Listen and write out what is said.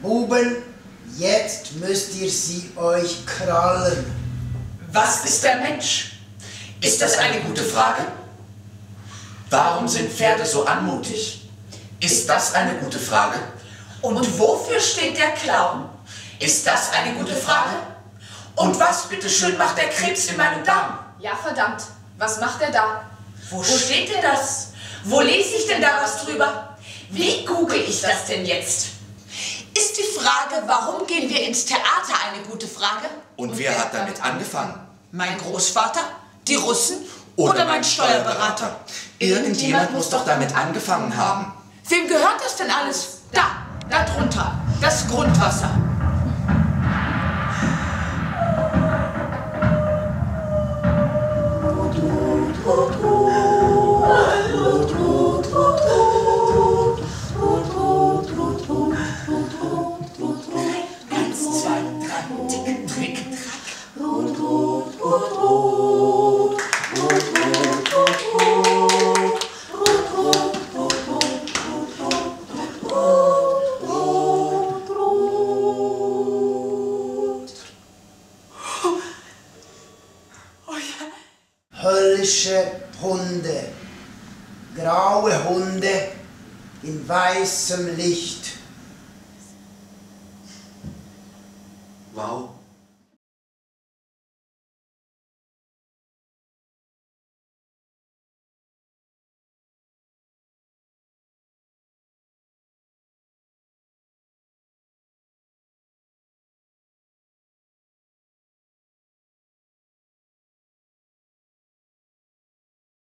Buben, jetzt müsst ihr sie euch krallen. Was ist der Mensch? Ist das eine gute Frage? Warum sind Pferde so anmutig? Ist das eine gute Frage? Und wofür steht der Clown? Ist das eine gute Frage? Und was bitteschön macht der Krebs in meinem Darm? Ja, verdammt. Was macht er da? Wo steht denn das? Wo lese ich denn da was drüber? Wie google ich das denn jetzt? Ist die Frage, warum gehen wir ins Theater, eine gute Frage? Und wer hat damit angefangen? Mein Großvater? Die Russen? Oder mein Steuerberater? Irgendjemand muss doch damit angefangen haben. Wem gehört das denn alles? Da drunter. Das Grundwasser. Eins, zwei, drei, tick, trick, track. Höllische Hunde, graue Hunde in weißem Licht. Wow.